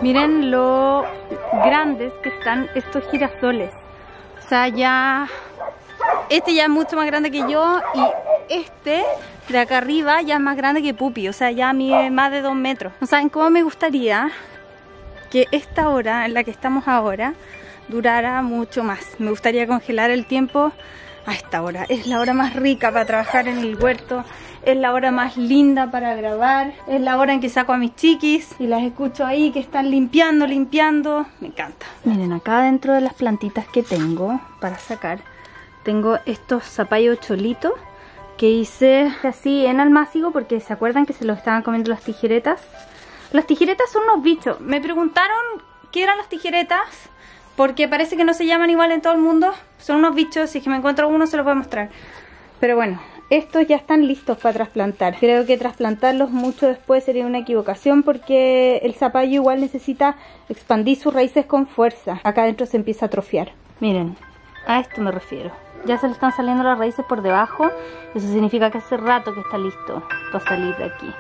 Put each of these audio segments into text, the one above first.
Miren lo grandes que están estos girasoles. O sea, ya... Este ya es mucho más grande que yo y este de acá arriba ya es más grande que Pupi. O sea, ya mide más de 2 metros. ¿No saben cómo me gustaría que esta hora en la que estamos ahora durara mucho más? Me gustaría congelar el tiempo a esta hora. Es la hora más rica para trabajar en el huerto. Es la hora más linda para grabar. Es la hora en que saco a mis chiquis y las escucho ahí que están limpiando. Me encanta. Miren, acá dentro de las plantitas que tengo para sacar, tengo estos zapallos cholitos que hice así en almácigo porque se acuerdan que se los estaban comiendo las tijeretas. Las tijeretas son unos bichos. Me preguntaron qué eran las tijeretas porque parece que no se llaman igual en todo el mundo. Son unos bichos, si es que me encuentro uno se los voy a mostrar. Pero bueno, estos ya están listos para trasplantar. Creo que trasplantarlos mucho después sería una equivocación porque el zapallo igual necesita expandir sus raíces con fuerza. Acá adentro se empieza a atrofiar. Miren, a esto me refiero. Ya se le están saliendo las raíces por debajo. Eso significa que hace rato que está listo para salir de aquí.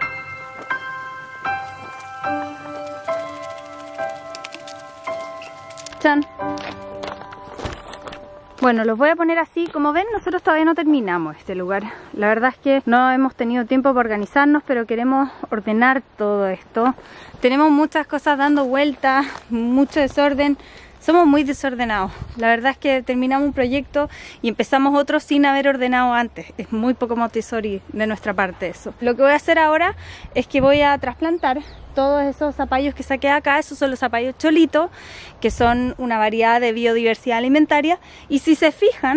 ¡Chan! Bueno, los voy a poner así. Como ven, nosotros todavía no terminamos este lugar. La verdad es que no hemos tenido tiempo para organizarnos, pero queremos ordenar todo esto. Tenemos muchas cosas dando vueltas, mucho desorden. Somos muy desordenados. La verdad es que terminamos un proyecto y empezamos otro sin haber ordenado antes. Es muy poco Montessori de nuestra parte eso. Lo que voy a hacer ahora es que voy a trasplantar todos esos zapallos que saqué acá. Esos son los zapallos cholitos, que son una variedad de biodiversidad alimentaria. Y si se fijan,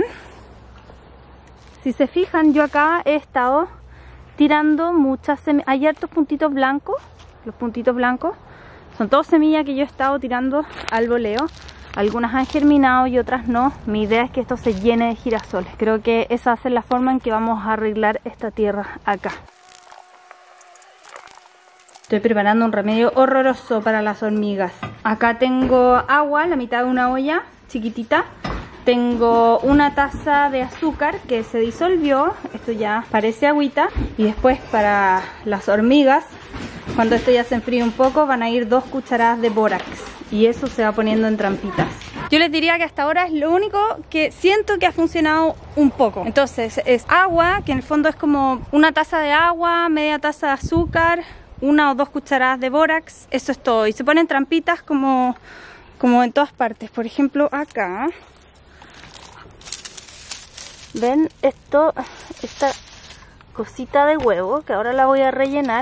yo acá he estado tirando muchas semillas. Hay hartos puntitos blancos. Los puntitos blancos son todas semillas que yo he estado tirando al voleo. Algunas han germinado y otras no. Mi idea es que esto se llene de girasoles. Creo que esa va a ser la forma en que vamos a arreglar esta tierra acá. Estoy preparando un remedio horroroso para las hormigas. Acá tengo agua, la mitad de una olla chiquitita. Tengo una taza de azúcar que se disolvió. Esto ya parece agüita. Y después para las hormigas, cuando esto ya se enfríe un poco, van a ir 2 cucharadas de bórax. Y eso se va poniendo en trampitas. Yo les diría que hasta ahora es lo único que siento que ha funcionado un poco. Entonces es agua, que en el fondo es como una taza de agua, media taza de azúcar, 1 o 2 cucharadas de bórax. Eso es todo. Y se ponen trampitas como en todas partes. Por ejemplo acá. ¿Ven esto? Esta cosita de huevo que ahora la voy a rellenar.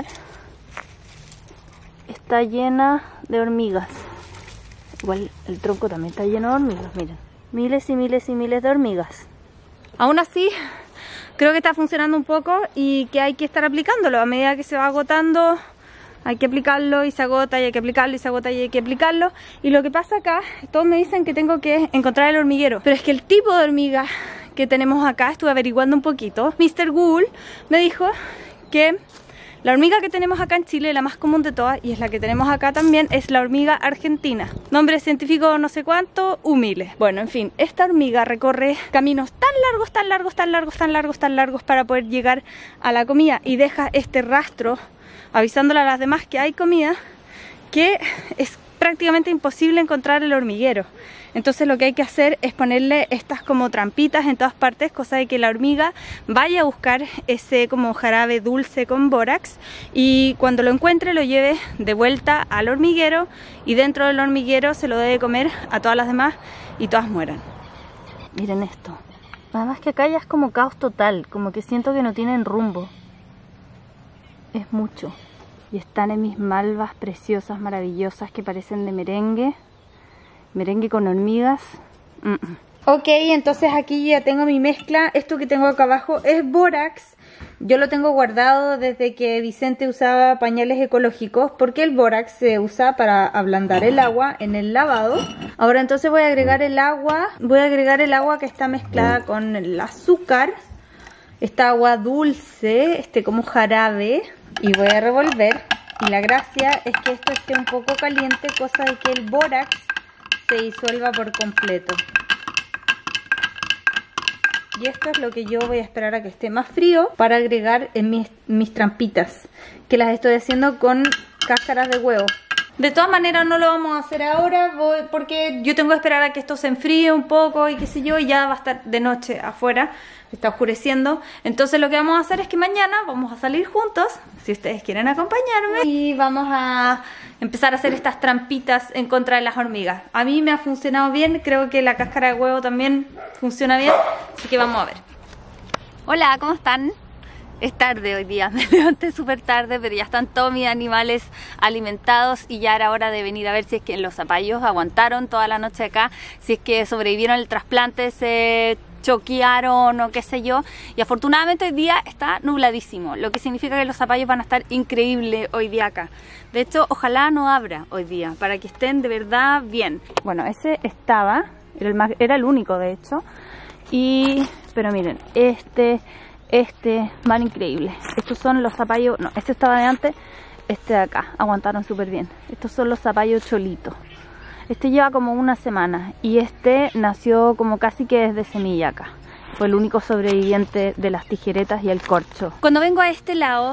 Está llena de hormigas. Igual el tronco también está lleno de hormigas, miren. Miles y miles y miles de hormigas. Aún así, creo que está funcionando un poco y que hay que estar aplicándolo. A medida que se va agotando, hay que aplicarlo y se agota y hay que aplicarlo y se agota y hay que aplicarlo. Y lo que pasa acá, todos me dicen que tengo que encontrar el hormiguero. Pero es que el tipo de hormiga que tenemos acá, estuve averiguando un poquito. Mr. Google me dijo que la hormiga que tenemos acá en Chile, la más común de todas, y es la que tenemos acá también, es la hormiga argentina. Nombre científico no sé cuánto, humile. Bueno, en fin, esta hormiga recorre caminos tan largos para poder llegar a la comida y deja este rastro avisándole a las demás que hay comida, que es prácticamente imposible encontrar el hormiguero. Entonces lo que hay que hacer es ponerle estas como trampitas en todas partes, cosa de que la hormiga vaya a buscar ese como jarabe dulce con bórax y cuando lo encuentre lo lleve de vuelta al hormiguero y dentro del hormiguero se lo debe comer a todas las demás y todas mueran. Miren esto. Además que acá ya es como caos total, como que siento que no tienen rumbo. Es mucho. Y están en mis malvas preciosas, maravillosas que parecen de merengue. Merengue con hormigas. Ok, entonces aquí ya tengo mi mezcla. Esto que tengo acá abajo es bórax. Yo lo tengo guardado desde que Vicente usaba pañales ecológicos, porque el bórax se usa para ablandar el agua en el lavado. Ahora entonces voy a agregar el agua. Voy a agregar el agua que está mezclada con el azúcar. Esta agua dulce, como jarabe. Y voy a revolver. Y la gracia es que esto esté un poco caliente, cosa de que el bórax se disuelva por completo. Y esto es lo que yo voy a esperar a que esté más frío para agregar en mis trampitas, que las estoy haciendo con cáscaras de huevo. De todas maneras no lo vamos a hacer ahora porque yo tengo que esperar a que esto se enfríe un poco y qué sé yo, y ya va a estar de noche afuera, está oscureciendo. Entonces lo que vamos a hacer es que mañana vamos a salir juntos, si ustedes quieren acompañarme, y vamos a empezar a hacer estas trampitas en contra de las hormigas. A mí me ha funcionado bien, creo que la cáscara de huevo también funciona bien, así que vamos a ver. Hola, ¿cómo están? Es tarde hoy día, me levanté súper tarde, pero ya están todos mis animales alimentados y ya era hora de venir a ver si es que los zapallos aguantaron toda la noche acá, si es que sobrevivieron el trasplante, se choquearon o qué sé yo. Y afortunadamente hoy día está nubladísimo, lo que significa que los zapallos van a estar increíbles hoy día acá. De hecho, ojalá no abra hoy día, para que estén de verdad bien. Bueno, ese estaba, era el único de hecho, pero miren, van increíbles. Estos son los zapallos, no, este estaba de antes, este de acá, aguantaron súper bien. Estos son los zapallos cholitos. Este lleva como una semana y este nació como casi que desde semilla acá. Fue el único sobreviviente de las tijeretas y el corcho. Cuando vengo a este lado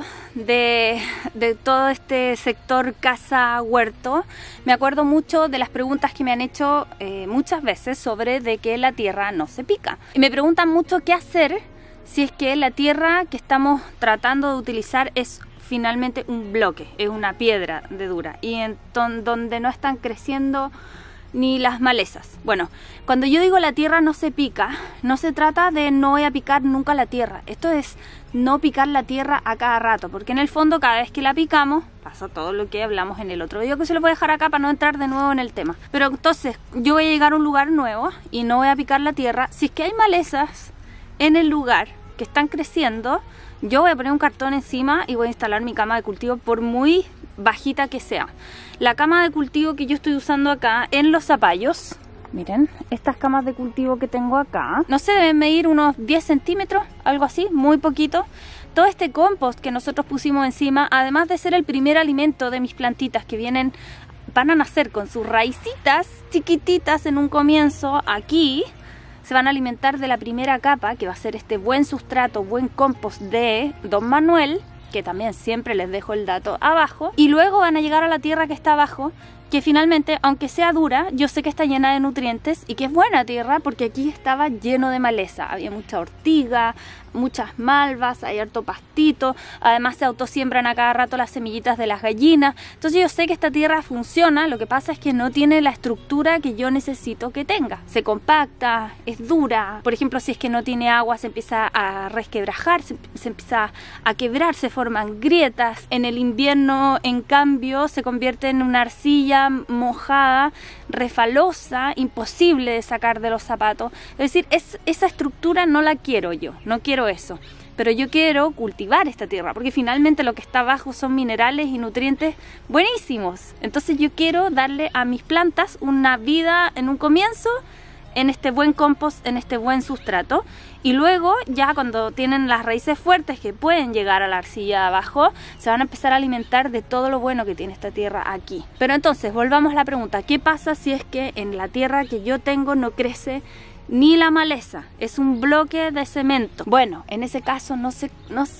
de todo este sector casa-huerto, me acuerdo mucho de las preguntas que me han hecho muchas veces sobre de que la tierra no se pica. Y me preguntan mucho qué hacer si es que la tierra que estamos tratando de utilizar es finalmente un bloque, es una piedra de dura y donde no están creciendo ni las malezas. Bueno, cuando yo digo la tierra no se pica, no se trata de no voy a picar nunca la tierra. Esto es no picar la tierra a cada rato, porque en el fondo cada vez que la picamos pasa todo lo que hablamos en el otro video, que se lo voy a dejar acá para no entrar de nuevo en el tema. Pero entonces yo voy a llegar a un lugar nuevo y no voy a picar la tierra. Si es que hay malezas en el lugar que están creciendo, yo voy a poner un cartón encima y voy a instalar mi cama de cultivo, por muy bajita que sea. La cama de cultivo que yo estoy usando acá en los zapallos, miren, estas camas de cultivo que tengo acá, no sé, deben medir unos 10 centímetros, algo así, muy poquito. Todo este compost que nosotros pusimos encima, además de ser el primer alimento de mis plantitas que van a nacer con sus raicitas chiquititas en un comienzo aquí, se van a alimentar de la primera capa, que va a ser este buen sustrato, buen compost de Don Manuel, que también siempre les dejo el dato abajo, y luego van a llegar a la tierra que está abajo, que finalmente, aunque sea dura, yo sé que está llena de nutrientes y que es buena tierra, porque aquí estaba lleno de maleza, había mucha ortiga, muchas malvas, hay harto pastito, además se autosiembran a cada rato las semillitas de las gallinas. Entonces yo sé que esta tierra funciona, lo que pasa es que no tiene la estructura que yo necesito que tenga. Se compacta, es dura, por ejemplo, si es que no tiene agua se empieza a resquebrajar, se empieza a quebrar, se forman grietas. En el invierno, en cambio, se convierte en una arcilla mojada, refalosa, imposible de sacar de los zapatos. Es decir, esa estructura no la quiero yo, no quiero eso, pero yo quiero cultivar esta tierra, porque finalmente lo que está abajo son minerales y nutrientes buenísimos. Entonces yo quiero darle a mis plantas una vida en un comienzo, en este buen compost, en este buen sustrato, y luego ya cuando tienen las raíces fuertes que pueden llegar a la arcilla de abajo, se van a empezar a alimentar de todo lo bueno que tiene esta tierra aquí. Pero entonces volvamos a la pregunta, ¿qué pasa si es que en la tierra que yo tengo no crece ni la maleza? Es un bloque de cemento. Bueno, en ese caso no se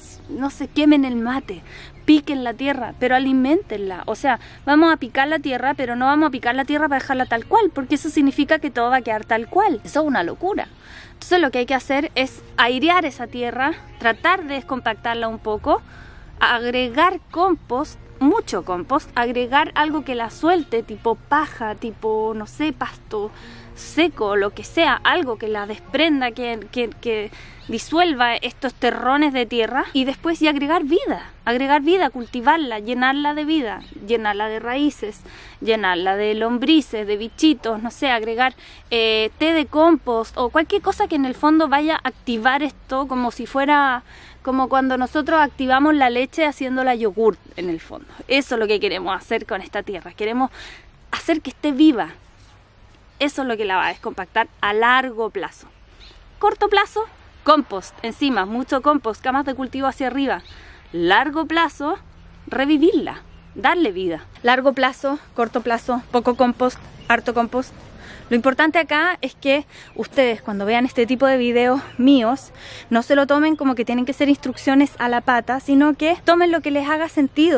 quemen el mate, piquen la tierra, pero aliméntenla. O sea, vamos a picar la tierra, pero no vamos a picar la tierra para dejarla tal cual, porque eso significa que todo va a quedar tal cual. Eso es una locura. Entonces lo que hay que hacer es airear esa tierra, tratar de descompactarla un poco, agregar compost, mucho compost, agregar algo que la suelte, tipo paja, tipo, no sé, pasto seco, lo que sea, algo que la desprenda, que disuelva estos terrones de tierra, y después y agregar vida, cultivarla, llenarla de vida, llenarla de raíces, llenarla de lombrices, de bichitos, no sé, agregar té de compost o cualquier cosa que en el fondo vaya a activar esto, como si fuera como cuando nosotros activamos la leche haciéndola yogur en el fondo. Eso es lo que queremos hacer con esta tierra, queremos hacer que esté viva. Eso es lo que la va a descompactar a largo plazo. Corto plazo, compost encima, mucho compost, camas de cultivo hacia arriba. Largo plazo, revivirla, darle vida. Largo plazo, corto plazo, poco compost, harto compost. Lo importante acá es que ustedes cuando vean este tipo de videos míos no se lo tomen como que tienen que ser instrucciones a la pata, sino que tomen lo que les haga sentido,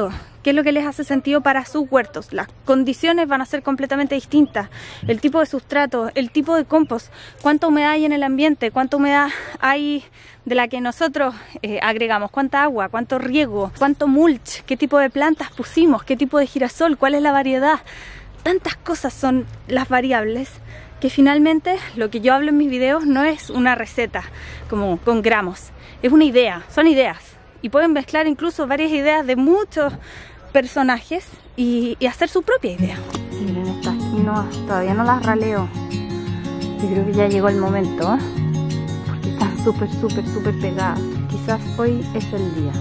qué es lo que les hace sentido para sus huertos. Las condiciones van a ser completamente distintas, el tipo de sustrato, el tipo de compost, cuánta humedad hay en el ambiente, cuánta humedad hay de la que nosotros agregamos, cuánta agua, cuánto riego, cuánto mulch, qué tipo de plantas pusimos, qué tipo de girasol, cuál es la variedad. Tantas cosas son las variables que finalmente lo que yo hablo en mis videos no es una receta como con gramos, es una idea, son ideas y pueden mezclar incluso varias ideas de muchos personajes y hacer su propia idea. Miren, estas quinoas todavía no las raleo, yo creo que ya llegó el momento, porque están súper pegadas. Quizás hoy es el día.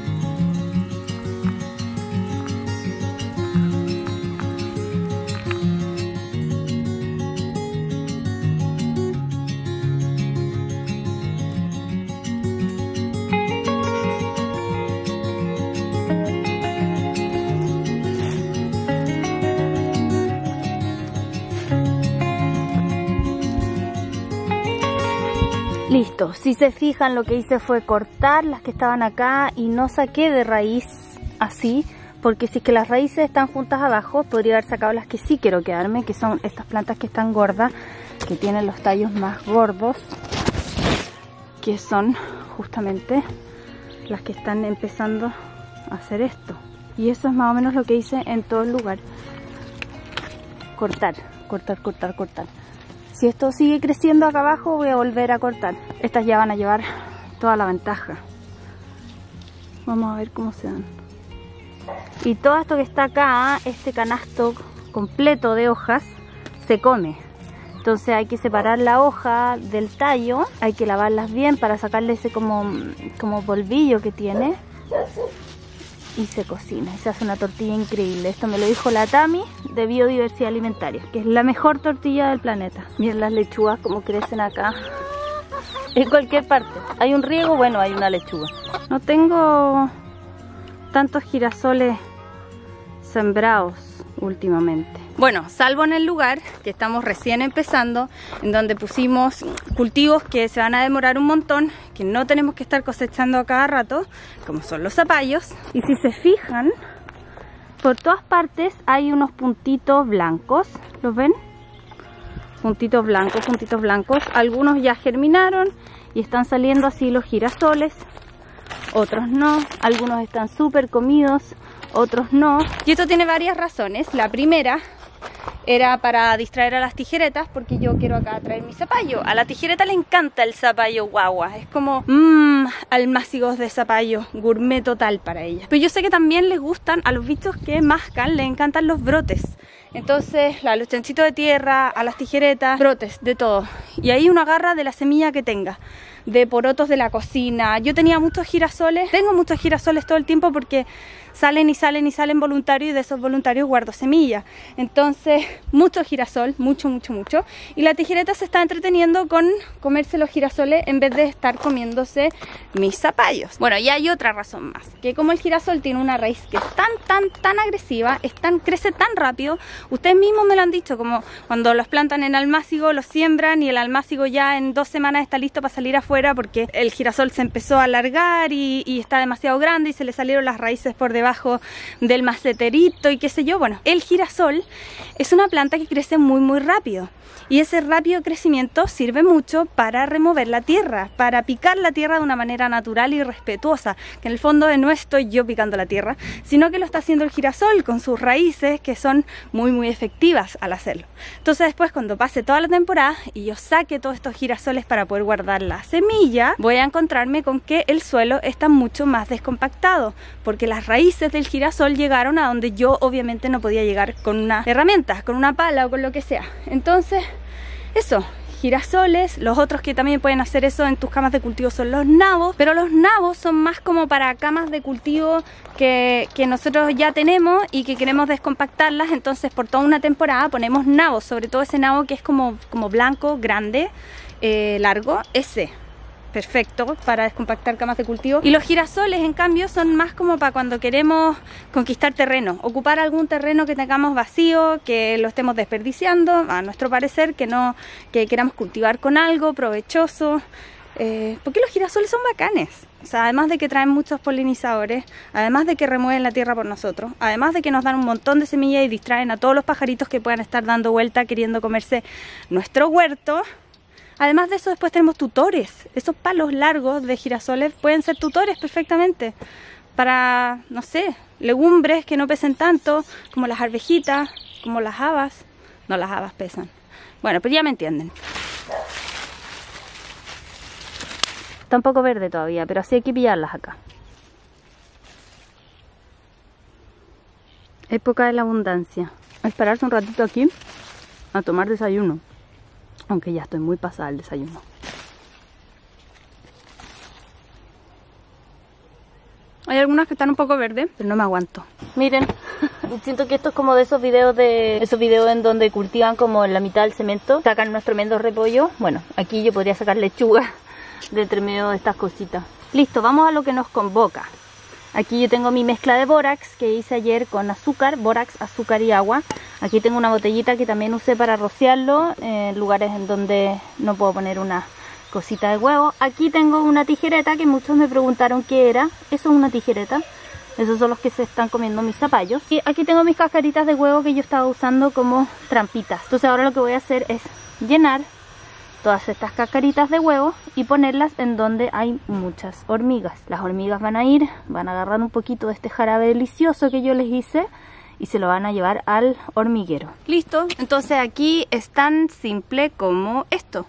Listo, si se fijan lo que hice fue cortar las que estaban acá y no saqué de raíz así, porque si es que las raíces están juntas abajo, podría haber sacado las que sí quiero quedarme, que son estas plantas que están gordas, que tienen los tallos más gordos, que son justamente las que están empezando a hacer esto. Y eso es más o menos lo que hice en todo el lugar. Cortar. Si esto sigue creciendo acá abajo, voy a volver a cortar. Estas ya van a llevar toda la ventaja. Vamos a ver cómo se dan. Y todo esto que está acá, este canasto completo de hojas, se come. Entonces hay que separar la hoja del tallo, hay que lavarlas bien para sacarle ese como polvillo que tiene. Y se cocina, y se hace una tortilla increíble. Esto me lo dijo la Tami de Biodiversidad Alimentaria, que es la mejor tortilla del planeta. Miren las lechugas como crecen acá. En cualquier parte. Hay un riego, bueno, hay una lechuga. No tengo tantos girasoles sembrados últimamente. Bueno, salvo en el lugar que estamos recién empezando, en donde pusimos cultivos que se van a demorar un montón, que no tenemos que estar cosechando a cada rato, como son los zapallos. Y si se fijan, por todas partes hay unos puntitos blancos, ¿los ven? Puntitos blancos. Algunos ya germinaron y están saliendo así los girasoles, otros no, algunos están súper comidos, otros no. Y esto tiene varias razones. La primera era para distraer a las tijeretas, porque yo quiero acá traer mi zapallo. A la tijereta le encanta el zapallo guagua, es como almácigos de zapallo, gourmet total para ella. Pero yo sé que también les gustan a los bichos que mascan, les encantan los brotes. Entonces a los chanchitos de tierra, a las tijeretas, brotes, de todo. Y ahí uno agarra de la semilla que tenga, de porotos de la cocina. Yo tenía muchos girasoles, tengo muchos girasoles todo el tiempo porque salen voluntarios, y de esos voluntarios guardo semillas. Entonces mucho girasol, mucho. Y la tijereta se está entreteniendo con comerse los girasoles en vez de estar comiéndose mis zapallos. Bueno, y hay otra razón más, que como el girasol tiene una raíz que es tan agresiva, crece tan rápido. Ustedes mismos me lo han dicho, como cuando los plantan en almácigo, los siembran y el almácigo ya en 2 semanas está listo para salir afuera porque el girasol se empezó a alargar y está demasiado grande y se le salieron las raíces por debajo del maceterito y qué sé yo. Bueno, el girasol es una planta que crece muy rápido, y ese rápido crecimiento sirve mucho para remover la tierra, para picar la tierra de una manera natural y respetuosa, que en el fondo no estoy yo picando la tierra, sino que lo está haciendo el girasol con sus raíces, que son muy efectivas al hacerlo. Entonces después, cuando pase toda la temporada y yo saque todos estos girasoles para poder guardar la semilla, voy a encontrarme con que el suelo está mucho más descompactado, porque las raíces del girasol llegaron a donde yo obviamente no podía llegar con una herramienta, con una pala o con lo que sea. Entonces eso, girasoles. Los otros que también pueden hacer eso en tus camas de cultivo son los nabos, pero los nabos son más como para camas de cultivo que nosotros ya tenemos y que queremos descompactarlas. Entonces por toda una temporada ponemos nabos, sobre todo ese nabo que es como blanco, grande, largo, ese. Perfecto para descompactar camas de cultivo. Y los girasoles, en cambio, son más como para cuando queremos conquistar terreno, ocupar algún terreno que tengamos vacío, que lo estemos desperdiciando, a nuestro parecer, que queramos cultivar con algo provechoso. porque los girasoles son bacanes. O sea, además de que traen muchos polinizadores, además de que remueven la tierra por nosotros, además de que nos dan un montón de semillas y distraen a todos los pajaritos que puedan estar dando vuelta queriendo comerse nuestro huerto. Además de eso, después tenemos tutores. Esos palos largos de girasoles pueden ser tutores perfectamente para, no sé, legumbres que no pesen tanto, como las arvejitas, como las habas. No, las habas pesan. Bueno, pero ya me entienden. Está un poco verde todavía, pero así hay que pillarlas acá. Época de la abundancia. A esperarse un ratito aquí a tomar desayuno. Aunque ya estoy muy pasada el desayuno. Hay algunas que están un poco verdes, pero no me aguanto. Miren, siento que esto es como de esos videos en donde cultivan como en la mitad del cemento, sacan unos tremendos repollos. Bueno, aquí yo podría sacar lechuga de entre medio de estas cositas. Listo, vamos a lo que nos convoca. Aquí yo tengo mi mezcla de bórax que hice ayer con azúcar, bórax, azúcar y agua. Aquí tengo una botellita que también usé para rociarlo en lugares en donde no puedo poner una cosita de huevo. Aquí tengo una tijereta que muchos me preguntaron qué era. Eso es una tijereta. Esos son los que se están comiendo mis zapallos. Y aquí tengo mis cascaritas de huevo que yo estaba usando como trampitas. Entonces ahora lo que voy a hacer es llenar todas estas cascaritas de huevo y ponerlas en donde hay muchas hormigas. Las hormigas van a agarrar un poquito de este jarabe delicioso que yo les hice y se lo van a llevar al hormiguero. Listo, entonces aquí es tan simple como esto.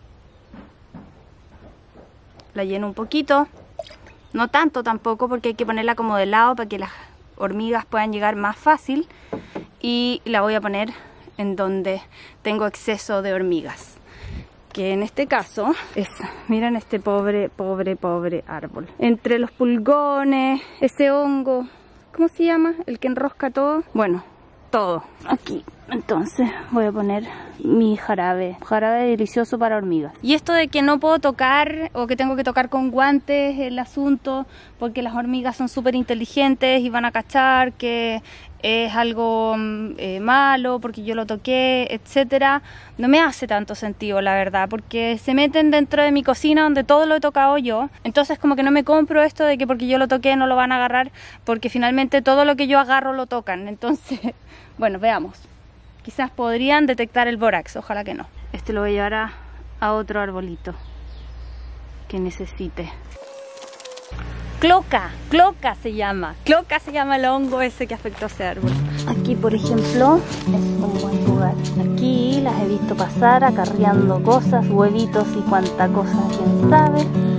La lleno un poquito, no tanto tampoco porque hay que ponerla como de lado para que las hormigas puedan llegar más fácil, y la voy a poner en donde tengo exceso de hormigas, que en este caso es, miren este pobre árbol. Entre los pulgones, ese hongo, ¿cómo se llama? El que enrosca todo. Bueno, todo aquí. Entonces voy a poner mi jarabe delicioso para hormigas. Y esto de que no puedo tocar o que tengo que tocar con guantes el asunto, porque las hormigas son súper inteligentes y van a cachar que es algo malo porque yo lo toqué, etcétera, no me hace tanto sentido, la verdad, porque se meten dentro de mi cocina donde todo lo he tocado yo. Entonces como que no me compro esto de que porque yo lo toqué no lo van a agarrar, porque finalmente todo lo que yo agarro lo tocan. Entonces, bueno, veamos. Quizás podrían detectar el bórax, ojalá que no. Este lo voy a llevar a otro arbolito que necesite. Cloca se llama el hongo ese que afectó a ese árbol. Aquí, por ejemplo, es un buen lugar. Aquí las he visto pasar acarreando cosas, huevitos y cuanta cosa, quién sabe.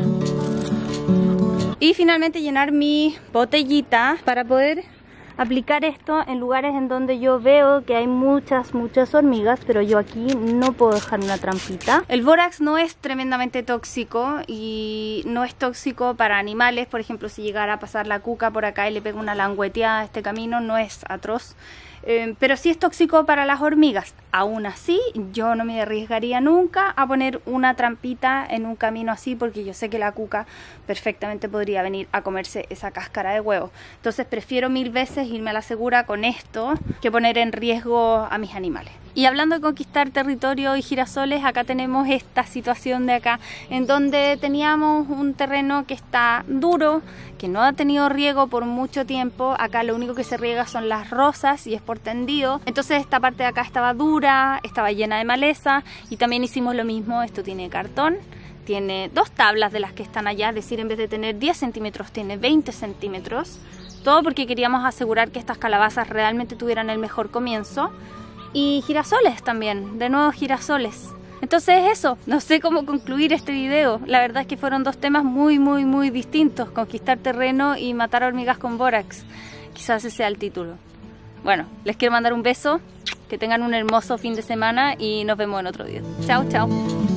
Y finalmente llenar mi botellita para poder aplicar esto en lugares en donde yo veo que hay muchas hormigas, pero yo aquí no puedo dejar una trampita. El bórax no es tremendamente tóxico y no es tóxico para animales. Por ejemplo, si llegara a pasar la cuca por acá y le pego una langueteada a este camino, no es atroz. Pero sí es tóxico para las hormigas. Aún así, yo no me arriesgaría nunca a poner una trampita en un camino así, porque yo sé que la cuca perfectamente podría venir a comerse esa cáscara de huevo. Entonces prefiero 1000 veces irme a la segura con esto que poner en riesgo a mis animales. Y hablando de conquistar territorio y girasoles, acá tenemos esta situación de acá, en donde teníamos un terreno que está duro, que no ha tenido riego por mucho tiempo. Acá lo único que se riega son las rosas y es por tendido. Entonces esta parte de acá estaba dura, estaba llena de maleza, y también hicimos lo mismo. Esto tiene cartón, tiene 2 tablas de las que están allá, es decir, en vez de tener 10 centímetros tiene 20 centímetros. Todo porque queríamos asegurar que estas calabazas realmente tuvieran el mejor comienzo. Y girasoles también, de nuevo girasoles. Entonces eso, no sé cómo concluir este video. La verdad es que fueron 2 temas muy distintos: conquistar terreno y matar hormigas con bórax. Quizás ese sea el título. Bueno, les quiero mandar un beso, que tengan un hermoso fin de semana y nos vemos en otro video. Chao, chao.